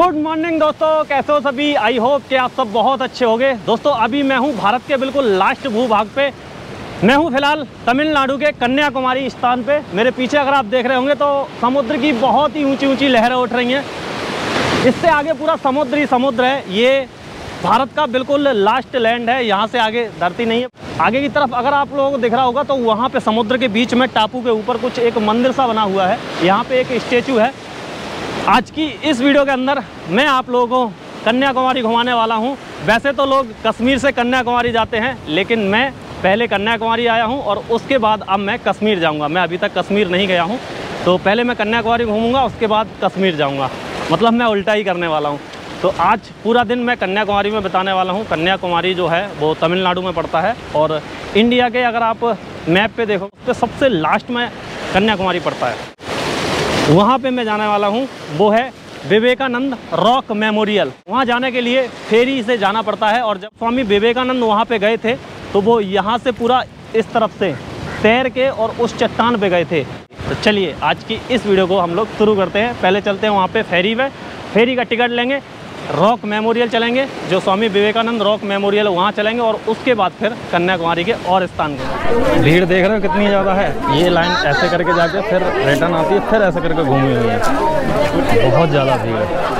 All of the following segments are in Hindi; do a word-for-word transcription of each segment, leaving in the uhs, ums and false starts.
गुड मॉर्निंग दोस्तों, कैसे हो सभी। आई होप कि आप सब बहुत अच्छे होंगे। दोस्तों अभी मैं हूं भारत के बिल्कुल लास्ट भूभाग पे। मैं हूं फिलहाल तमिलनाडु के कन्याकुमारी स्थान पे। मेरे पीछे अगर आप देख रहे होंगे तो समुद्र की बहुत ही ऊंची ऊंची लहरें उठ रही हैं। इससे आगे पूरा समुद्र ही समुद्र है। ये भारत का बिल्कुल लास्ट लैंड है, यहाँ से आगे धरती नहीं है। आगे की तरफ अगर आप लोगों को दिख रहा होगा तो वहाँ पे समुद्र के बीच में टापू के ऊपर कुछ एक मंदिर सा बना हुआ है। यहाँ पे एक स्टेचू है। आज की इस वीडियो के अंदर मैं आप लोगों को कन्याकुमारी घुमाने वाला हूँ। वैसे तो लोग कश्मीर से कन्याकुमारी जाते हैं, लेकिन मैं पहले कन्याकुमारी आया हूँ और उसके बाद अब मैं कश्मीर जाऊँगा। मैं अभी तक कश्मीर नहीं गया हूँ, तो पहले मैं कन्याकुमारी घूमूंगा, उसके बाद कश्मीर जाऊँगा। मतलब मैं उल्टा ही करने वाला हूँ। तो आज पूरा दिन मैं कन्याकुमारी में बिताने वाला हूँ। कन्याकुमारी जो है वो तमिलनाडु में पड़ता है और इंडिया के अगर आप मैप पे देखो तो सबसे लास्ट में कन्याकुमारी पड़ता है। वहाँ पे मैं जाने वाला हूँ, वो है विवेकानंद रॉक मेमोरियल। वहाँ जाने के लिए फेरी से जाना पड़ता है और जब स्वामी विवेकानंद वहाँ पे गए थे तो वो यहाँ से पूरा इस तरफ से तैर के और उस चट्टान पे गए थे। तो चलिए आज की इस वीडियो को हम लोग शुरू करते हैं। पहले चलते हैं वहाँ पे फेरी में, फेरी का टिकट लेंगे, रॉक मेमोरियल चलेंगे, जो स्वामी विवेकानंद रॉक मेमोरियल वहाँ चलेंगे और उसके बाद फिर कन्याकुमारी के और स्थान के। भीड़ देख रहे हो कितनी ज़्यादा है। ये लाइन ऐसे करके जाके फिर रिटर्न आती है, फिर ऐसे करके घूमी हुई है। बहुत ज़्यादा भीड़ है।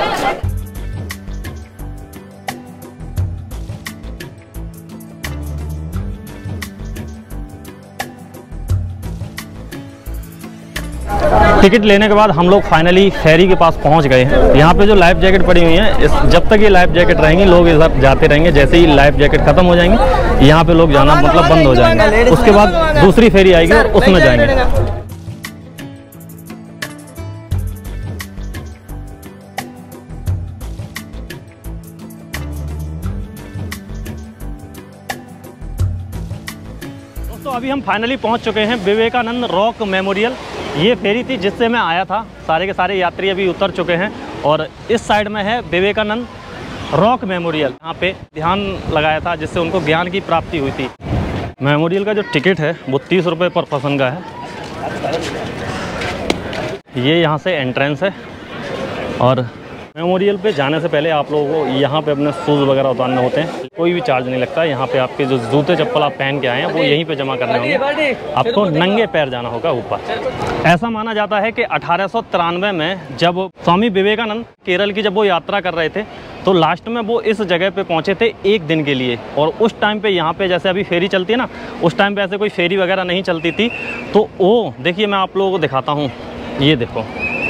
टिकट लेने के बाद हम लोग फाइनली फेरी के पास पहुंच गए हैं। यहाँ पे जो लाइफ जैकेट पड़ी हुई है, इस जब तक ये लाइफ जैकेट रहेंगी लोग इधर जाते रहेंगे। जैसे ही लाइफ जैकेट खत्म हो जाएंगे यहाँ पे लोग जाना मतलब बंद हो जाएंगे। उसके बाद दूसरी फेरी आएगी और उसमें जाएंगे। तो अभी हम फाइनली पहुंच चुके हैं विवेकानंद रॉक मेमोरियल। ये फेरी थी जिससे मैं आया था। सारे के सारे यात्री अभी उतर चुके हैं और इस साइड में है विवेकानंद रॉक मेमोरियल। यहाँ पे ध्यान लगाया था जिससे उनको ज्ञान की प्राप्ति हुई थी। मेमोरियल का जो टिकट है वो तीस रुपये पर पर्सन का है। ये यहाँ से एंट्रेंस है और मेमोरियल पे जाने से पहले आप लोगों को यहाँ पे अपने शूज़ वगैरह उतारने होते हैं। कोई भी चार्ज नहीं लगता। यहाँ पे आपके जो जूते चप्पल आप पहन के आए हैं वो यहीं पे जमा करने होंगे। आपको नंगे पैर जाना होगा ऊपर। ऐसा माना जाता है कि अठारह सौ तिरानवे में जब स्वामी विवेकानंद केरल की जब वो यात्रा कर रहे थे तो लास्ट में वो इस जगह पे पहुँचे थे एक दिन के लिए। और उस टाइम पे यहाँ पे जैसे अभी फेरी चलती है ना, उस टाइम पे ऐसे कोई फेरी वगैरह नहीं चलती थी। तो वो देखिए मैं आप लोगों को दिखाता हूँ। ये देखो,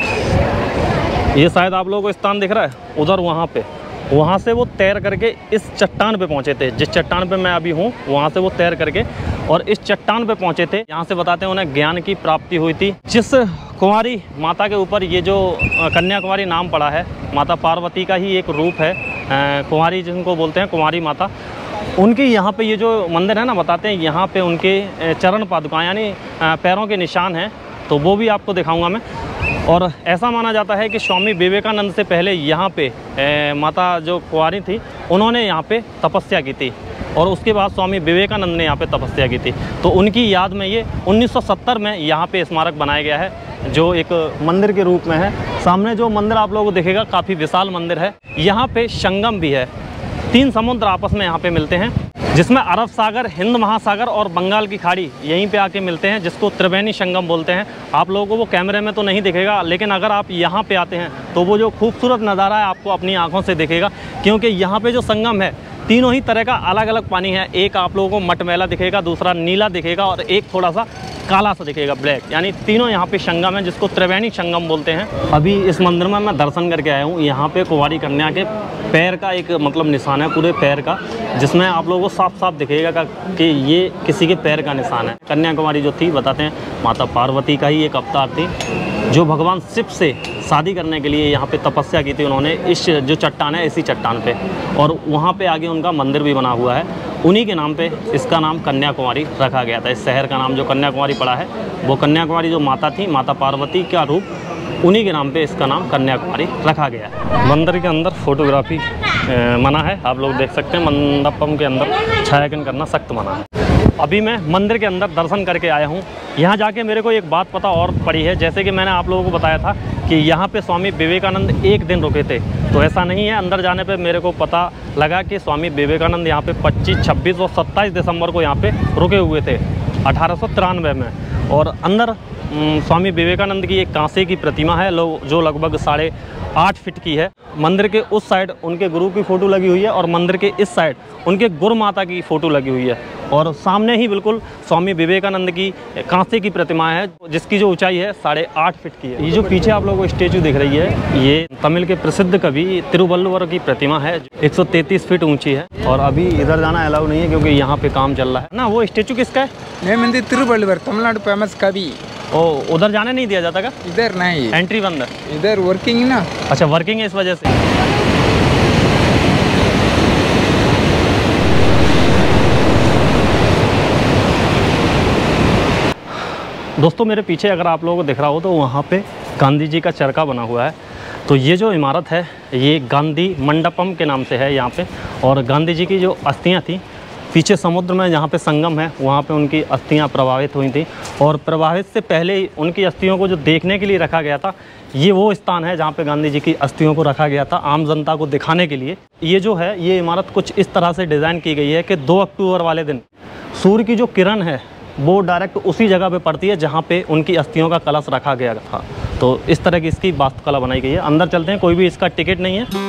ये शायद आप लोगों को स्थान दिख रहा है उधर, वहाँ पे वहाँ से वो तैर करके इस चट्टान पे पहुँचे थे। जिस चट्टान पे मैं अभी हूँ वहाँ से वो तैर करके और इस चट्टान पे पहुँचे थे। यहाँ से बताते हैं उन्हें ज्ञान की प्राप्ति हुई थी। जिस कुंवारी माता के ऊपर ये जो कन्याकुमारी नाम पड़ा है, माता पार्वती का ही एक रूप है। कुंवारी जिनको बोलते हैं, कुंवारी माता, उनकी यहाँ पे ये जो मंदिर है ना, बताते हैं यहाँ पे उनके चरण पादुका यानी पैरों के निशान हैं। तो वो भी आपको दिखाऊंगा मैं। और ऐसा माना जाता है कि स्वामी विवेकानंद से पहले यहाँ पे ए, माता जो कुंवारी थी उन्होंने यहाँ पे तपस्या की थी और उसके बाद स्वामी विवेकानंद ने यहाँ पे तपस्या की थी। तो उनकी याद में ये उन्नीस सौ सत्तर में यहाँ पे स्मारक बनाया गया है, जो एक मंदिर के रूप में है। सामने जो मंदिर आप लोगों को दिखेगा काफ़ी विशाल मंदिर है। यहाँ पे संगम भी है। तीन समुद्र आपस में यहाँ पे मिलते हैं, जिसमें अरब सागर, हिंद महासागर और बंगाल की खाड़ी यहीं पे आके मिलते हैं, जिसको त्रिवेणी संगम बोलते हैं। आप लोगों को वो कैमरे में तो नहीं दिखेगा, लेकिन अगर आप यहाँ पे आते हैं तो वो जो खूबसूरत नज़ारा है आपको अपनी आंखों से दिखेगा। क्योंकि यहाँ पे जो संगम है तीनों ही तरह का अलग अलग पानी है। एक आप लोगों को मटमैला दिखेगा, दूसरा नीला दिखेगा और एक थोड़ा सा काला सा दिखेगा, ब्लैक। यानी तीनों यहाँ पे संगम है, जिसको त्रिवेणी संगम बोलते हैं। अभी इस मंदिर में मैं दर्शन करके आया हूँ। यहाँ पे कुंवारी कन्या के पैर का एक मतलब निशान है, पूरे पैर का, जिसमें आप लोगों को साफ साफ दिखेगा कि ये किसी के पैर का निशान है। कन्याकुमारी जो थी बताते हैं माता पार्वती का ही एक अवतार थी, जो भगवान शिव से शादी करने के लिए यहाँ पे तपस्या की थी उन्होंने। इस जो चट्टान है इसी चट्टान पे, और वहाँ पे आगे उनका मंदिर भी बना हुआ है। उन्हीं के नाम पे इसका नाम कन्याकुमारी रखा गया था। इस शहर का नाम जो कन्याकुमारी पड़ा है वो कन्याकुमारी जो माता थी, माता पार्वती का रूप, उन्हीं के नाम पे इसका नाम कन्याकुमारी रखा गया है। मंदिर के अंदर फोटोग्राफी मना है, आप लोग देख सकते हैं। मंडपम के अंदर छायांकन करना सख्त मना है। अभी मैं मंदिर के अंदर दर्शन करके आया हूँ। यहाँ जाके मेरे को एक बात पता और पड़ी है, जैसे कि मैंने आप लोगों को बताया था कि यहाँ पे स्वामी विवेकानंद एक दिन रुके थे, तो ऐसा नहीं है। अंदर जाने पे मेरे को पता लगा कि स्वामी विवेकानंद यहाँ पे पच्चीस, छब्बीस और सत्ताईस दिसंबर को यहाँ पे रुके हुए थे अठारह सौ तिरानवे में। और अंदर स्वामी विवेकानंद की एक कांसे की प्रतिमा है लो जो लगभग साढ़े आठ फीट की है। मंदिर के उस साइड उनके गुरु की फ़ोटो लगी हुई है और मंदिर के इस साइड उनके गुरु माता की फ़ोटो लगी हुई है। और सामने ही बिल्कुल स्वामी विवेकानंद की कांसे की प्रतिमा है जिसकी जो ऊंचाई है साढ़े आठ फीट की है। ये जो पीछे आप लोगों को स्टेचू दिख रही है ये तमिल के प्रसिद्ध कवि तिरुवल्लुवर की प्रतिमा है, एक सौ तैंतीस फीट ऊंची है। और अभी इधर जाना अलाउ नहीं है क्योंकि यहाँ पे काम चल रहा है ना। वो स्टेचू किसका है? नेम तिरुवल्लुवर, तमिलनाडु फेमस कवि। ओ उधर जाने नहीं दिया जाता क्या? इधर नहीं, एंट्री बंद है। इधर वर्किंग ना। अच्छा वर्किंग है इस वजह से। दोस्तों मेरे पीछे अगर आप लोगों को दिख रहा हो तो वहाँ पे गांधी जी का चरखा बना हुआ है। तो ये जो इमारत है ये गांधी मंडपम के नाम से है यहाँ पे। और गांधी जी की जो अस्थियाँ थी पीछे समुद्र में जहाँ पे संगम है वहाँ पे उनकी अस्थियाँ प्रभावित हुई थी। और प्रभावित से पहले ही उनकी अस्थियों को जो देखने के लिए रखा गया था ये वो स्थान है जहाँ पे गांधी जी की अस्थियों को रखा गया था आम जनता को दिखाने के लिए। ये जो है ये इमारत कुछ इस तरह से डिज़ाइन की गई है कि दो अक्टूबर वाले दिन सूर्य की जो किरण है वो डायरेक्ट उसी जगह पे पड़ती है जहाँ पे उनकी अस्थियों का कलश रखा गया था। तो इस तरह की इसकी वास्तुकला बनाई गई है। अंदर चलते हैं, कोई भी इसका टिकट नहीं है।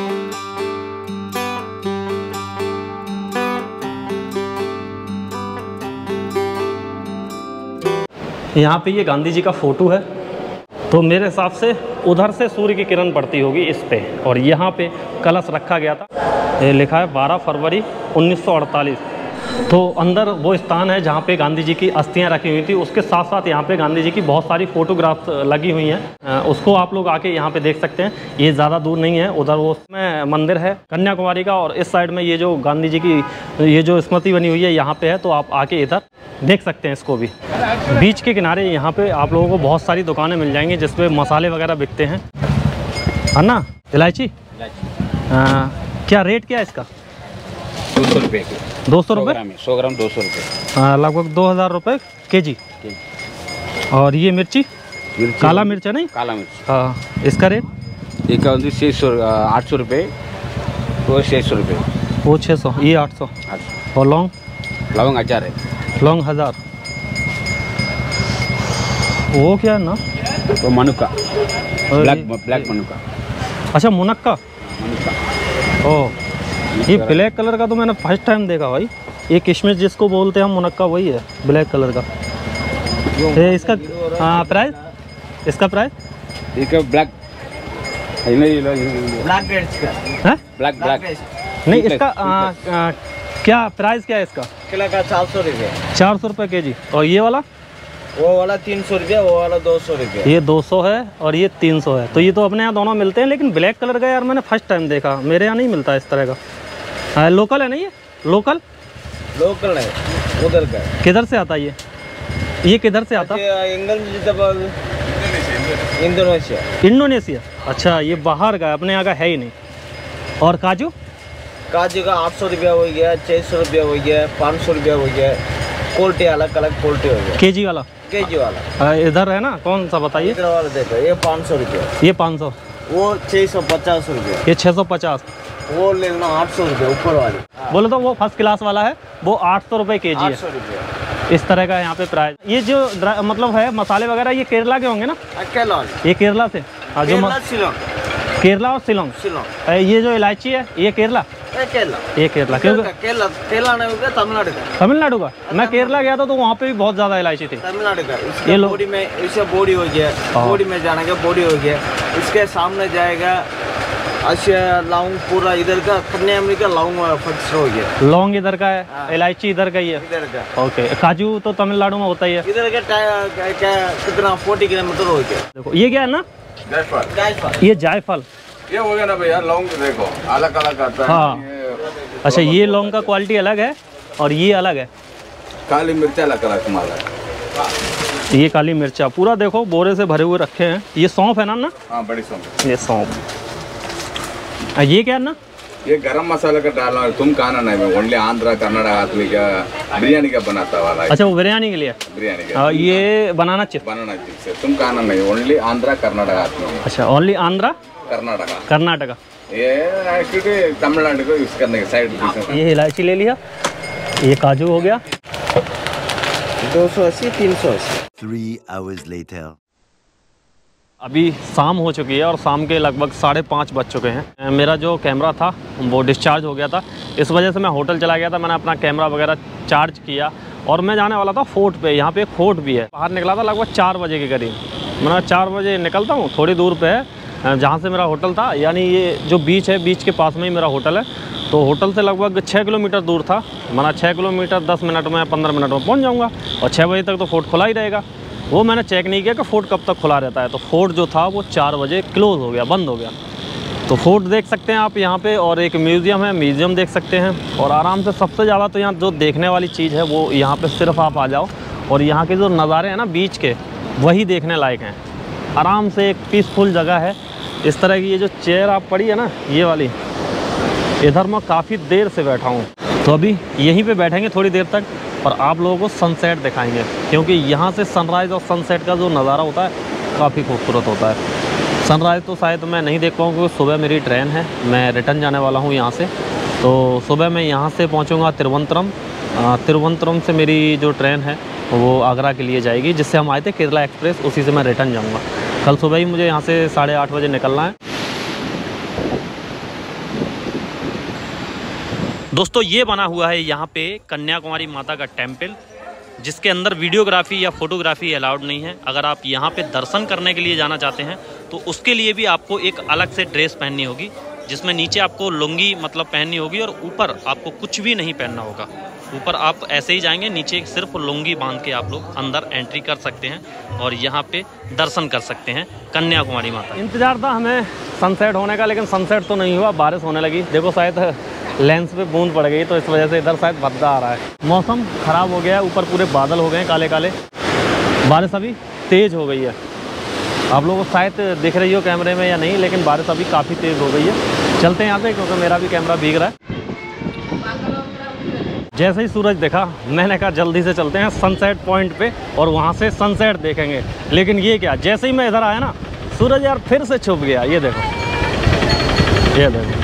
यहाँ पे ये गांधी जी का फोटो है। तो मेरे हिसाब से उधर से सूर्य की किरण पड़ती होगी इस पे। और यहाँ पे कलश रखा गया था, ये लिखा है बारह फरवरी उन्नीस सौ अड़तालीस। तो अंदर वो स्थान है जहाँ पे गांधी जी की अस्थियाँ रखी हुई थी। उसके साथ साथ यहाँ पे गांधी जी की बहुत सारी फ़ोटोग्राफ्स लगी हुई हैं, उसको आप लोग आके यहाँ पे देख सकते हैं। ये ज़्यादा दूर नहीं है, उधर वो में मंदिर है कन्याकुमारी का और इस साइड में ये जो गांधी जी की ये जो स्मृति बनी हुई है यहाँ पे है। तो आप आके इधर देख सकते हैं इसको भी। बीच के किनारे यहाँ पे आप लोगों को बहुत सारी दुकानें मिल जाएंगी जिसपे मसाले वगैरह बिकते हैं, है ना। इलायची क्या रेट क्या है इसका? दो सौ रुपये दो सौ रुपये सौ ग्राम दो सौ रुपये लगभग दो हज़ार रुपये के जी। और ये मिर्ची, मिर्ची काला मिर्च है नहीं? काला मिर्च। हाँ, इसका रेट? ये का छः सौ आठ सौ रुपये, वो छः सौ रुपये, वो छः सौ, ये आठ सौ। और लौंग? लौंग हज़ार है। लौंग हज़ार। वो क्या है ना? वो मनुक्का, ब्लैक ब्लैक मनुक्का। अच्छा मुनक्का। ओह ये ब्लैक कलर का तो मैंने फर्स्ट टाइम देखा भाई। ये किशमिश जिसको बोलते हैं हम मुनक्का वही है ब्लैक कलर का। ये इसका हाँ प्राइस? इसका प्राइस? इसका ब्लैक ब्लैक है? ब्लैक ब्लैक नहीं इसका आ, आ, क्या प्राइस क्या है इसका? किलो का चार सौ रुपये। चार सौ रुपये के जी। और ये वाला? वो वाला तीन सौ रुपये, वो वाला दो सौ रुपये। ये दो सौ है और ये तीन सौ है। तो ये तो अपने यहाँ दोनों मिलते हैं, लेकिन ब्लैक कलर का यार मैंने फर्स्ट टाइम देखा। मेरे यहाँ नहीं मिलता इस तरह का। हाँ, लोकल है नहीं ये? लोकल लोकल है उधर का। किधर से आता है ये? ये किधर से आता? इंडोनेशिया। इंडोनेशिया। अच्छा ये बाहर का है, अपने यहाँ का है ही नहीं। और काजू? काजू का आठ सौ रुपया हो गया, छः सौ रुपया हो गया, पाँच सौ रुपया हो गया। क्वालिटी अलग अलग क्वालिटी हो गया। केजी वाला? केजी वाला इधर है ना, कौन सा बताइए? इधर वाला देखो, ये पाँच सौ रुपया। ये पाँच सौ। वो छः सौ पचास रुपया। ये छः सौ पचास। वो ले लो आठ सौ रुपये ऊपर वाली। बोले तो वो फर्स्ट क्लास वाला है, वो आठ सौ रुपये के जी है। सौ रुपये इस तरह का यहाँ पे प्राइस। ये जो मतलब है मसाले वगैरह ये केरला के होंगे ना? केरला। ये केरला से? हाँ जो शिलोंग। केरला और शिलोंग। शिलोंग। ये जो इलायची है ये केरला? केरला। ये केरला क्योंकि केरला केरला नहीं होगा, तमिलनाडु का। तमिलनाडु का? मैं केरला गया था तो वहाँ पे भी बहुत ज़्यादा इलायची थी। तमिलनाडु का। ये बॉडी में इसे बॉडी हो गया, बॉडी में जाने का बॉडी हो गया। इसके सामने जाएगा अच्छा लौंग, पूरा इधर का कन्याकुमारी का लौंग फिक्स हो गया। लौंग इधर का है, इलायची इधर का ही है। इधर का। ओके। काजू तो तमिलनाडु में होता ही है। इधर का क्या कितना फोर्टी किलोमीटर हो गया। देखो ये क्या है ना? जायफल। जायफल। ये जायफल ये हो गया ना भैया। लौंग देखो अलग अलग आता है। हाँ अच्छा ये लौंग का क्वालिटी अलग है और ये अलग है। काली मिर्चा अलग अलग माल। ये काली मिर्चा पूरा देखो बोरे से भरे हुए रखे हैं। ये सौंफ है ना ना? हाँ बड़ी सौंफ। ये सौंफ। ये क्या है ना? ये गरम मसाला का डालना तुम खाना नहीं, मैं ओनली आंध्रा कर्नाटक आदमी का बिरयानी का बनाता वाला। अच्छा वो बिरयानी के लिए बिरयानी आ, ये बनाना चिप बनाना चिप से तुम खाना नहीं, ओनली आंध्रा कर्नाटक आदमी। अच्छा ओनली आंध्रा कर्नाटका कर्नाटका ये एक्चुअली तमिलनाडु को यूज करने के साइड। ये इलायची ले लिया, ये काजू हो गया। दो सौ अस्सी तीन सौ अस्सी। Three hours later. अभी शाम हो चुकी है और शाम के लगभग साढ़े पाँच बज चुके हैं। मेरा जो कैमरा था वो डिस्चार्ज हो गया था, इस वजह से मैं होटल चला गया था। मैंने अपना कैमरा वगैरह चार्ज किया और मैं जाने वाला था फोर्ट पे। यहाँ पे एक फोर्ट भी है। बाहर निकला था लगभग चार बजे के करीब। मैंने चार बजे निकलता हूँ, थोड़ी दूर पे है जहाँ से मेरा होटल था, यानी ये जो बीच है बीच के पास में ही मेरा होटल है। तो होटल से लगभग छः किलोमीटर दूर था। मैंने छः किलोमीटर दस मिनट में पंद्रह मिनट में पहुँच जाऊँगा और छः बजे तक तो फोर्ट खुला ही रहेगा। वो मैंने चेक नहीं किया कि फोर्ट कब तक खुला रहता है। तो फोर्ट जो था वो चार बजे क्लोज़ हो गया, बंद हो गया। तो फोर्ट देख सकते हैं आप यहाँ पे, और एक म्यूज़ियम है, म्यूज़ियम देख सकते हैं। और आराम से सबसे ज़्यादा तो यहाँ जो देखने वाली चीज़ है वो यहाँ पे सिर्फ आप आ जाओ और यहाँ के जो नज़ारे हैं ना बीच के, वही देखने लायक हैं। आराम से एक पीसफुल जगह है। इस तरह की ये जो चेयर आप पड़ी है ना, ये वाली, इधर मैं काफ़ी देर से बैठा हूँ। तो अभी यहीं पे बैठेंगे थोड़ी देर तक और आप लोगों को सनसेट दिखाएंगे, क्योंकि यहाँ से सनराइज़ और सनसेट का जो नज़ारा होता है काफ़ी खूबसूरत होता है। सनराइज़ तो शायद मैं नहीं देख पाऊँ क्योंकि सुबह मेरी ट्रेन है, मैं रिटर्न जाने वाला हूँ यहाँ से। तो सुबह मैं यहाँ से पहुँचूँगा तिरुवनंतपुरम। तिरुवनंतपुरम से मेरी जो ट्रेन है वो आगरा के लिए जाएगी, जिससे हम आए थे केरला एक्सप्रेस, उसी से मैं रिटर्न जाऊँगा। कल सुबह ही मुझे यहाँ से साढ़े आठ बजे निकलना है। दोस्तों ये बना हुआ है यहाँ पे कन्याकुमारी माता का टेम्पल, जिसके अंदर वीडियोग्राफी या फोटोग्राफी अलाउड नहीं है। अगर आप यहाँ पे दर्शन करने के लिए जाना चाहते हैं तो उसके लिए भी आपको एक अलग से ड्रेस पहननी होगी, जिसमें नीचे आपको लुंगी मतलब पहननी होगी और ऊपर आपको कुछ भी नहीं पहनना होगा। ऊपर आप ऐसे ही जाएंगे, नीचे सिर्फ लुंगी बांध के आप लोग अंदर एंट्री कर सकते हैं और यहाँ पे दर्शन कर सकते हैं कन्याकुमारी माता। इंतज़ार था हमें सनसेट होने का, लेकिन सनसेट तो नहीं हुआ, बारिश होने लगी। देखो शायद लेंस पे बूंद पड़ गई, तो इस वजह से इधर शायद भद्दा आ रहा है। मौसम ख़राब हो गया है, ऊपर पूरे बादल हो गए हैं काले काले। बारिश अभी तेज़ हो गई है, आप लोगों को शायद दिख रही हो कैमरे में या नहीं, लेकिन बारिश अभी काफ़ी तेज़ हो गई है। चलते हैं यहाँ से, क्योंकि मेरा भी कैमरा भीग रहा है। जैसे ही सूरज देखा मैंने कहा जल्दी से चलते हैं सनसेट पॉइंट पे और वहाँ से सनसेट देखेंगे। लेकिन ये क्या, जैसे ही मैं इधर आया ना, सूरज यार फिर से छुप गया। ये देखो, ये देखो।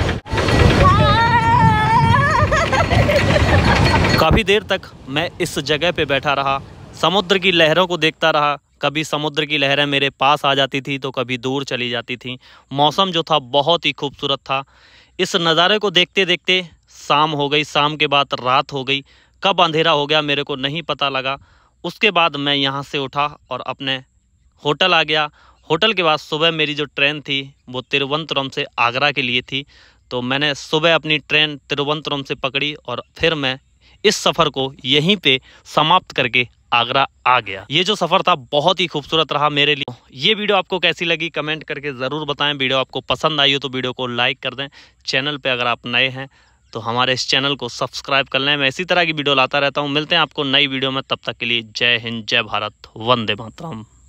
काफ़ी देर तक मैं इस जगह पे बैठा रहा, समुद्र की लहरों को देखता रहा। कभी समुद्र की लहरें मेरे पास आ जाती थी तो कभी दूर चली जाती थी। मौसम जो था बहुत ही खूबसूरत था। इस नज़ारे को देखते देखते शाम हो गई, शाम के बाद रात हो गई। कब अंधेरा हो गया मेरे को नहीं पता लगा। उसके बाद मैं यहाँ से उठा और अपने होटल आ गया। होटल के बाद सुबह मेरी जो ट्रेन थी वो तिरुवनंतपुरम से आगरा के लिए थी, तो मैंने सुबह अपनी ट्रेन तिरुवनंतपुरम से पकड़ी और फिर मैं इस सफ़र को यहीं पे समाप्त करके आगरा आ गया। ये जो सफ़र था बहुत ही खूबसूरत रहा मेरे लिए। ये वीडियो आपको कैसी लगी कमेंट करके ज़रूर बताएं। वीडियो आपको पसंद आई हो तो वीडियो को लाइक कर दें। चैनल पे अगर आप नए हैं तो हमारे इस चैनल को सब्सक्राइब कर लें। मैं इसी तरह की वीडियो लाता रहता हूँ। मिलते हैं आपको नई वीडियो में, तब तक के लिए जय हिंद, जय भारत, वंदे मातरम।